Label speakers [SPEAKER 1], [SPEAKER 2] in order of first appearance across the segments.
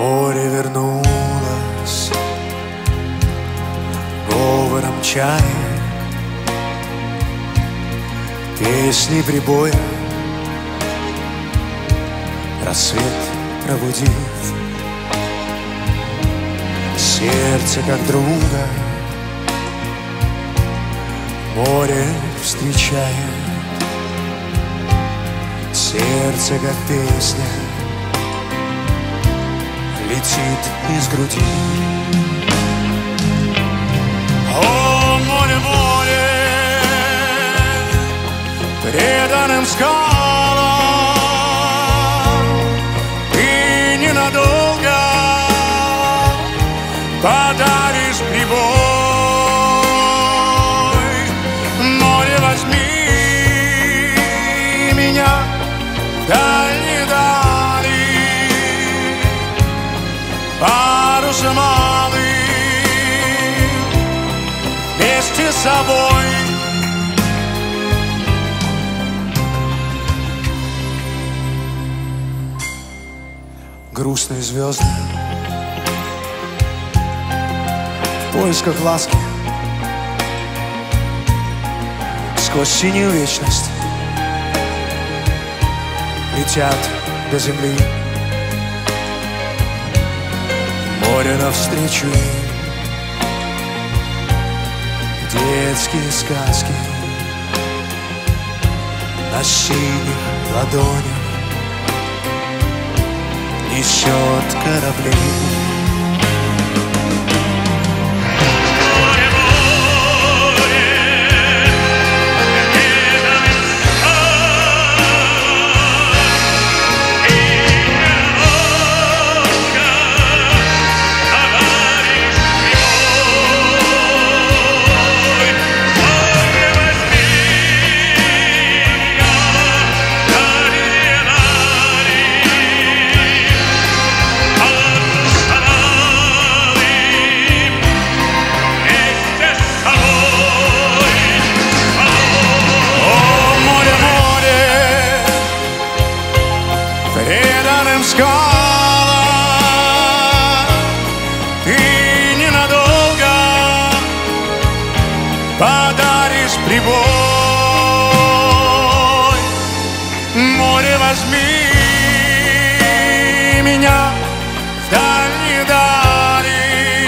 [SPEAKER 1] Море вернулось говором чая, песни прибоя, рассвет пробудив сердце как друга, море встречает, сердце как песня летит из груди. О, море, море, преданным скалам, ты ненадолго подаришь прибой. Море, возьми меня в дальние дали, парусом малым вместе с собой. Грустные звезды в поисках ласки сквозь синюю вечность летят до земли. Море навстречу им, детские сказки на синих ладонях несет корабли. Преданным скалам ты ненадолго подаришь прибой. Море, возьми меня в дальние дали,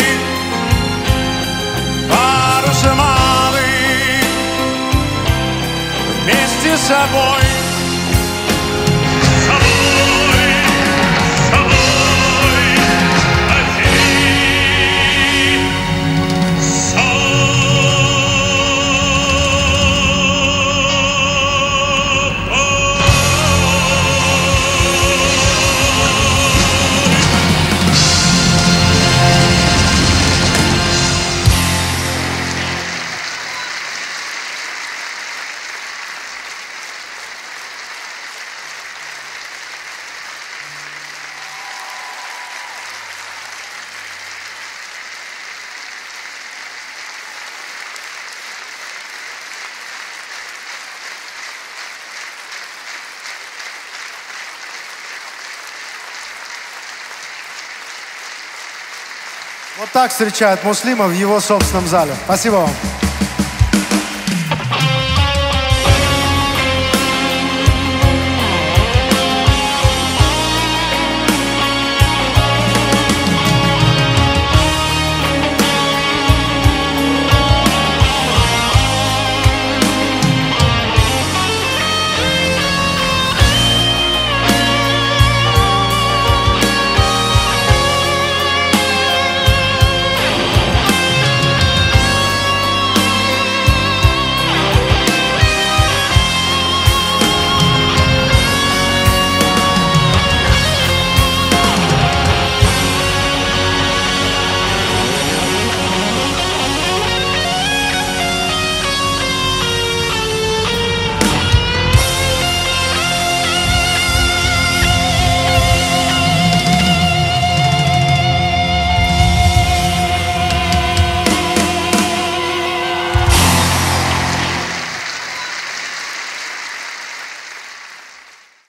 [SPEAKER 1] парусом малым вместе с собой. Вот так встречает Муслима в его собственном зале. Спасибо вам.